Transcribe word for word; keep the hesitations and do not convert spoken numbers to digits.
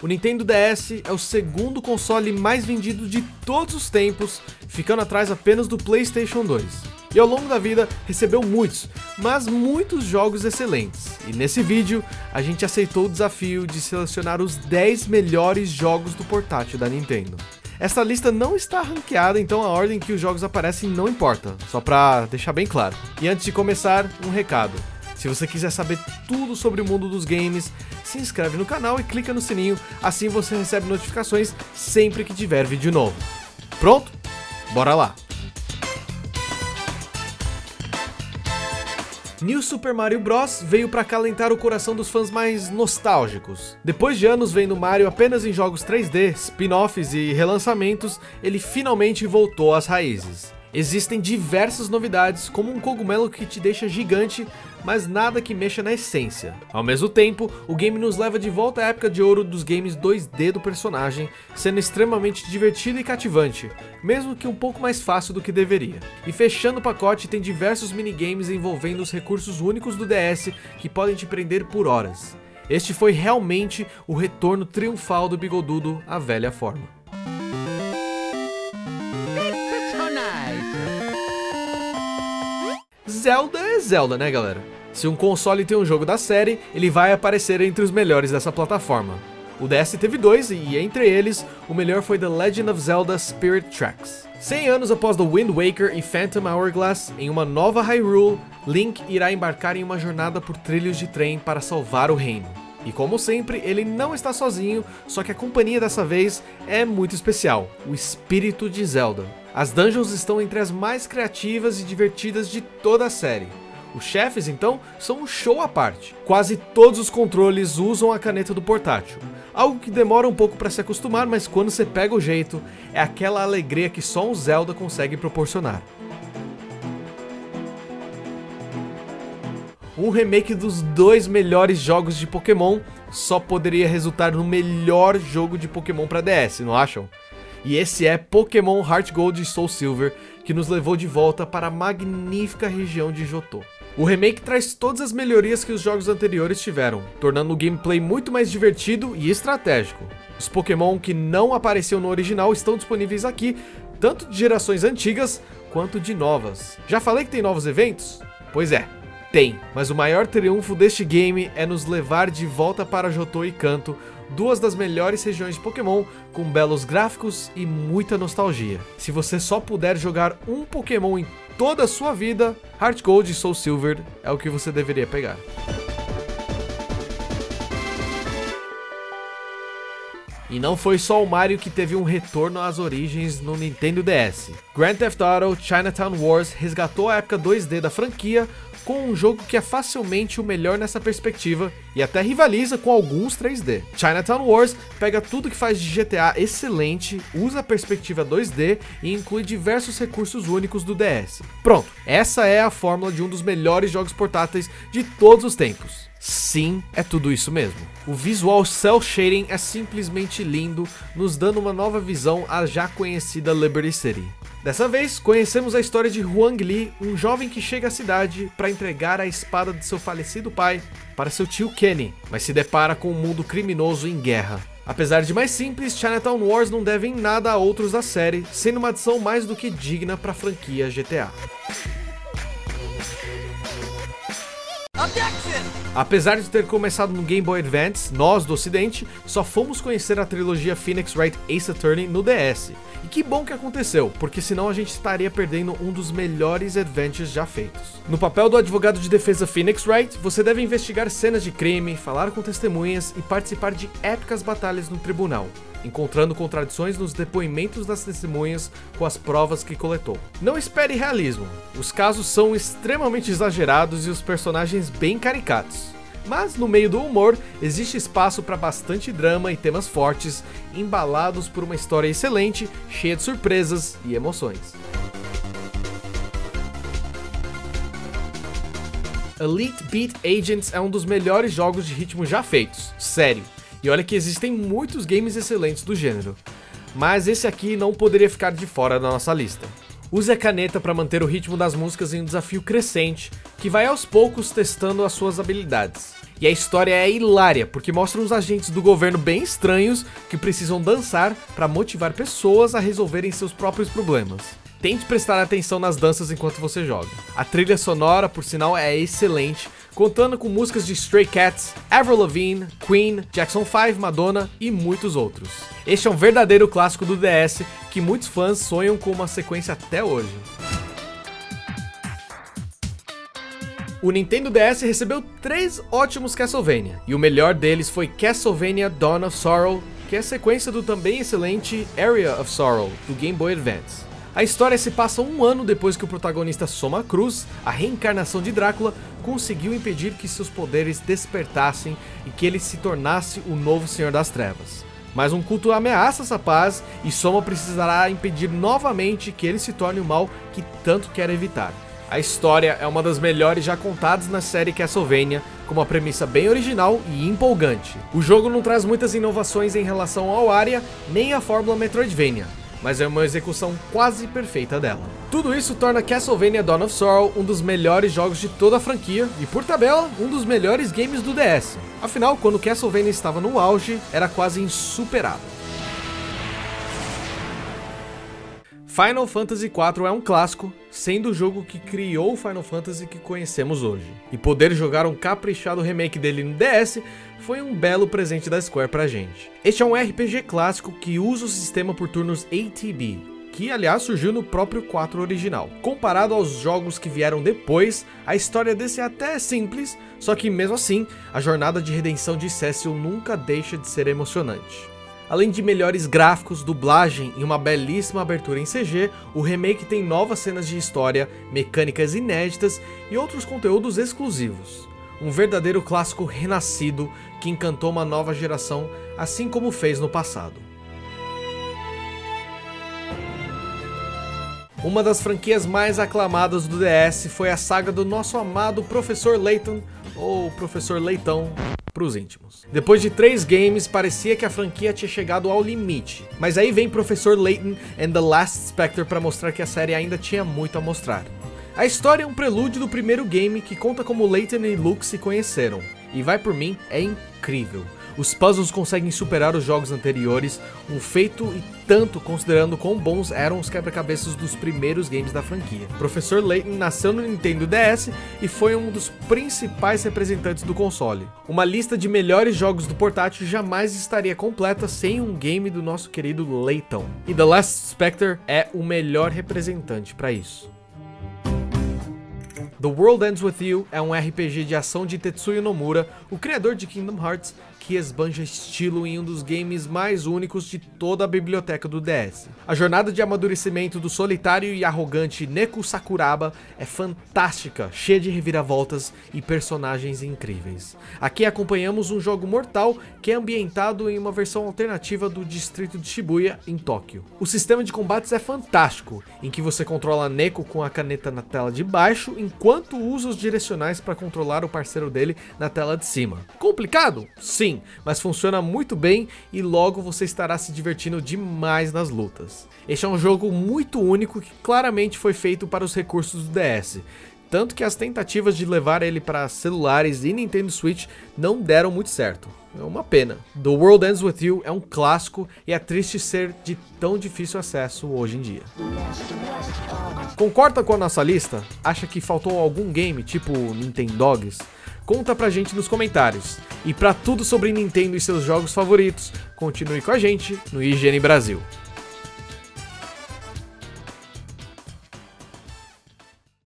O Nintendo D S é o segundo console mais vendido de todos os tempos, ficando atrás apenas do PlayStation dois. E ao longo da vida recebeu muitos, mas muitos jogos excelentes. E nesse vídeo a gente aceitou o desafio de selecionar os dez melhores jogos do portátil da Nintendo. Essa lista não está ranqueada, então a ordem que os jogos aparecem não importa, só pra deixar bem claro. E antes de começar, um recado. Se você quiser saber tudo sobre o mundo dos games, se inscreve no canal e clica no sininho, assim você recebe notificações sempre que tiver vídeo novo. Pronto? Bora lá! New Super Mario Bros. Veio para acalentar o coração dos fãs mais nostálgicos. Depois de anos vendo Mario apenas em jogos três D, spin-offs e relançamentos, ele finalmente voltou às raízes. Existem diversas novidades, como um cogumelo que te deixa gigante, mas nada que mexa na essência. Ao mesmo tempo, o game nos leva de volta à época de ouro dos games dois D do personagem, sendo extremamente divertido e cativante, mesmo que um pouco mais fácil do que deveria. E fechando o pacote, tem diversos minigames envolvendo os recursos únicos do D S que podem te prender por horas. Este foi realmente o retorno triunfal do Bigodudo à velha forma. Zelda é Zelda, né, galera? Se um console tem um jogo da série, ele vai aparecer entre os melhores dessa plataforma. O D S teve dois, e entre eles, o melhor foi The Legend of Zelda Spirit Tracks. cem anos após The Wind Waker e Phantom Hourglass, em uma nova Hyrule, Link irá embarcar em uma jornada por trilhos de trem para salvar o reino. E como sempre, ele não está sozinho, só que a companhia dessa vez é muito especial, o Espírito de Zelda. As dungeons estão entre as mais criativas e divertidas de toda a série. Os chefes, então, são um show à parte. Quase todos os controles usam a caneta do portátil. Algo que demora um pouco para se acostumar, mas quando você pega o jeito, é aquela alegria que só um Zelda consegue proporcionar. Um remake dos dois melhores jogos de Pokémon só poderia resultar no melhor jogo de Pokémon para D S, não acham? E esse é Pokémon Heart Gold e Soul Silver, que nos levou de volta para a magnífica região de Johto. O remake traz todas as melhorias que os jogos anteriores tiveram, tornando o gameplay muito mais divertido e estratégico. Os Pokémon que não apareciam no original estão disponíveis aqui, tanto de gerações antigas quanto de novas. Já falei que tem novos eventos? Pois é. Tem, mas o maior triunfo deste game é nos levar de volta para Johto e Kanto, duas das melhores regiões de Pokémon, com belos gráficos e muita nostalgia. Se você só puder jogar um Pokémon em toda a sua vida, Heart Gold e Soul Silver é o que você deveria pegar. E não foi só o Mario que teve um retorno às origens no Nintendo D S. Grand Theft Auto Chinatown Wars resgatou a época dois D da franquia com um jogo que é facilmente o melhor nessa perspectiva e até rivaliza com alguns três D. Chinatown Wars pega tudo que faz de G T A excelente, usa a perspectiva dois D e inclui diversos recursos únicos do D S. Pronto, essa é a fórmula de um dos melhores jogos portáteis de todos os tempos. Sim, é tudo isso mesmo. O visual cel shading é simplesmente lindo, nos dando uma nova visão à já conhecida Liberty City. Dessa vez, conhecemos a história de Huang Li, um jovem que chega à cidade para entregar a espada de seu falecido pai para seu tio Kenny, mas se depara com um mundo criminoso em guerra. Apesar de mais simples, Chinatown Wars não deve em nada a outros da série, sendo uma adição mais do que digna para a franquia G T A. Apesar de ter começado no Game Boy Advance, nós do ocidente só fomos conhecer a trilogia Phoenix Wright Ace Attorney no D S. E que bom que aconteceu, porque senão a gente estaria perdendo um dos melhores adventures já feitos. No papel do advogado de defesa Phoenix Wright, você deve investigar cenas de crime, falar com testemunhas e participar de épicas batalhas no tribunal, encontrando contradições nos depoimentos das testemunhas com as provas que coletou. Não espere realismo, os casos são extremamente exagerados e os personagens bem caricatos. Mas no meio do humor, existe espaço para bastante drama e temas fortes, embalados por uma história excelente, cheia de surpresas e emoções. Elite Beat Agents é um dos melhores jogos de ritmo já feitos, sério. E olha que existem muitos games excelentes do gênero, mas esse aqui não poderia ficar de fora da nossa lista. Use a caneta para manter o ritmo das músicas em um desafio crescente, que vai aos poucos testando as suas habilidades. E a história é hilária, porque mostra uns agentes do governo bem estranhos que precisam dançar para motivar pessoas a resolverem seus próprios problemas. Tente prestar atenção nas danças enquanto você joga. A trilha sonora, por sinal, é excelente, contando com músicas de Stray Cats, Avril Lavigne, Queen, Jackson five, Madonna e muitos outros. Este é um verdadeiro clássico do D S que muitos fãs sonham com uma sequência até hoje. O Nintendo D S recebeu três ótimos Castlevania, e o melhor deles foi Castlevania Dawn of Sorrow, que é a sequência do também excelente Area of Sorrow, do Game Boy Advance. A história se passa um ano depois que o protagonista Soma Cruz, a reencarnação de Drácula, conseguiu impedir que seus poderes despertassem e que ele se tornasse o novo Senhor das Trevas. Mas um culto ameaça essa paz e Soma precisará impedir novamente que ele se torne o mal que tanto quer evitar. A história é uma das melhores já contadas na série Castlevania, com uma premissa bem original e empolgante. O jogo não traz muitas inovações em relação ao área, nem à fórmula Metroidvania, mas é uma execução quase perfeita dela. Tudo isso torna Castlevania Dawn of Sorrow um dos melhores jogos de toda a franquia e, por tabela, um dos melhores games do D S. Afinal, quando Castlevania estava no auge, era quase insuperável. Final Fantasy quatro é um clássico, sendo o jogo que criou o Final Fantasy que conhecemos hoje. E poder jogar um caprichado remake dele no D S foi um belo presente da Square pra gente. Este é um R P G clássico que usa o sistema por turnos A T B, que aliás surgiu no próprio quatro original. Comparado aos jogos que vieram depois, a história desse é até simples, só que mesmo assim, a jornada de redenção de Cecil nunca deixa de ser emocionante. Além de melhores gráficos, dublagem e uma belíssima abertura em C G, o remake tem novas cenas de história, mecânicas inéditas e outros conteúdos exclusivos. Um verdadeiro clássico renascido que encantou uma nova geração, assim como fez no passado. Uma das franquias mais aclamadas do D S foi a saga do nosso amado Professor Layton, ou Professor Leitão para os íntimos. Depois de três games, parecia que a franquia tinha chegado ao limite, mas aí vem Professor Layton and the Last Spectre para mostrar que a série ainda tinha muito a mostrar. A história é um prelúdio do primeiro game que conta como Layton e Luke se conheceram, e vai por mim, é incrível. Os puzzles conseguem superar os jogos anteriores, um feito e tanto considerando quão bons eram os quebra-cabeças dos primeiros games da franquia. Professor Layton nasceu no Nintendo D S e foi um dos principais representantes do console. Uma lista de melhores jogos do portátil jamais estaria completa sem um game do nosso querido Layton. E The Last Spectre é o melhor representante para isso. The World Ends With You é um R P G de ação de Tetsuya Nomura, o criador de Kingdom Hearts, que esbanja estilo em um dos games mais únicos de toda a biblioteca do D S. A jornada de amadurecimento do solitário e arrogante Neku Sakuraba é fantástica, cheia de reviravoltas e personagens incríveis. Aqui acompanhamos um jogo mortal que é ambientado em uma versão alternativa do distrito de Shibuya, em Tóquio. O sistema de combates é fantástico, em que você controla Neku com a caneta na tela de baixo, enquanto usa os direcionais para controlar o parceiro dele na tela de cima. Complicado? Sim, mas funciona muito bem e logo você estará se divertindo demais nas lutas. Este é um jogo muito único que claramente foi feito para os recursos do D S, tanto que as tentativas de levar ele para celulares e Nintendo Switch não deram muito certo. É uma pena. The World Ends With You é um clássico e é triste ser de tão difícil acesso hoje em dia. Concorda com a nossa lista? Acha que faltou algum game tipo Nintendogs? Conta pra gente nos comentários. E pra tudo sobre Nintendo e seus jogos favoritos, continue com a gente no I G N Brasil.